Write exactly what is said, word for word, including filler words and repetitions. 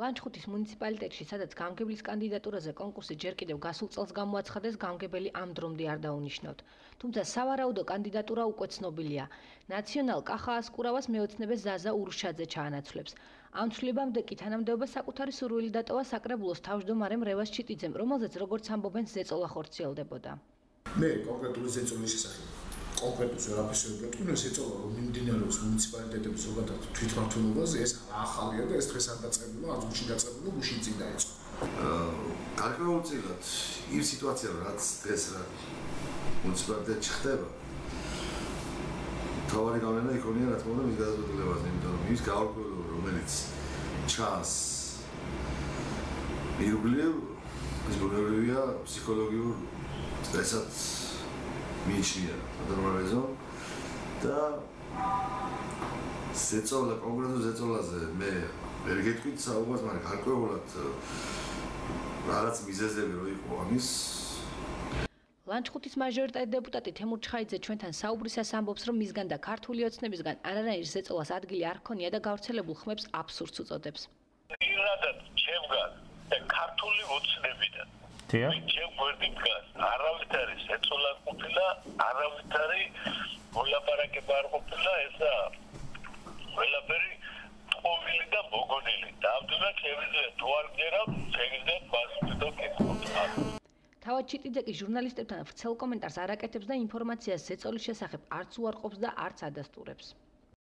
ლანჩხუთის მუნიციპალიტეტში, სადაც გამგებლის კანდიდატურაზე კონკურსი ჯერ კიდევ გასულ წელს გამოაცხადეს, გამგებელი ამ დრომდე არ დაუნიშნოთ. თუმცა სავარაუდო კანდიდატურა უკვე ცნობილია. ნაციონალ კახაას კურავას მეოცნებე ზაზა ურუშაძე ჩაანაცვლებს. ამ ცვლილებამდე კი თანამდებობა საკუთარი სურვილი დატოვა საკრებულოს თავმჯდომარემ რევაზ ჩიტიძემ, რომელზეც როგორც ამბობენ ზეწოლა ხორციელდებოდა. მე კონკრეტული ზეწოლის შესახებ კონკრეტულს ვერაფერს ვერ ვეტყვი, ზეწოლა რომ მიმდინარეობს მუნიციპალიტეტების ზოგადად თვითმმართველობაზე, ეს ახალია და ეს დღეს არ დაწყებულა, არ გუშინ დაწყებულა, გუშინ წინ დაიწყო. გარკვეულწილად იმ სიტუაციამ, რაც დღეს მუნიციპალიტეტში ხდება, თავარი გავლენა იქონია რა თქმა უნდა მის გადაწყვეტილებაზე, იმიტომ რომ ის გაურკვეველი რომელიც ჩანს ირგვლივ ის ბუნებრივია ფსიქოლოგიურ სტრესად მიიჩნია ადამიანებო და ზეწოლა კონკრეტულ ზეწოლაზე მე ვერ გეტყვით საუბარს, მაგრამ გარკვეულად რაღაც მიზეზები რო იყო ამის. ლანჩხუთის მაჟორიტეტი დეპუტატი თემურ ჩხაიძე ჩვენთან საუბრისას ამბობს, რომ მისგან და ქართული ოცნებისგან არანაირ ზეწოლას ადგილი არ ქონია და გავრცელებულ ხმებს აბსურდს უწოდებს. პირადად ჩემგან და ქართული ოცნებიდან თია ჩემ გვერდით დგას არავითარი ზეწოლა ყოფილა, არავითარი მოლაპარაკება არ ყოფილა, ესა ყველაფერი ყოველი და მოგონილი. დავდუნა შევიძლია თუ არ გჯერავ, შეგიძლიათ მასვიდო კითხოთ. თავად ჩიტიძე კი ჟურნალისტებთან ვრცელ კომენტარს არ აკეთებს და ინფორმაციას ზეწოლის შესახებ არც უარყოფს და არც ადასტურებს.